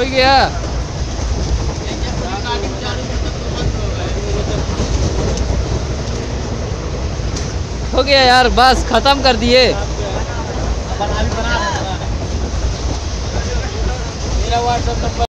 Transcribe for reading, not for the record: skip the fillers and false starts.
हो गया। हो गया यार, बस खत्म कर दिए। मेरा व्हाट्सएप नंबर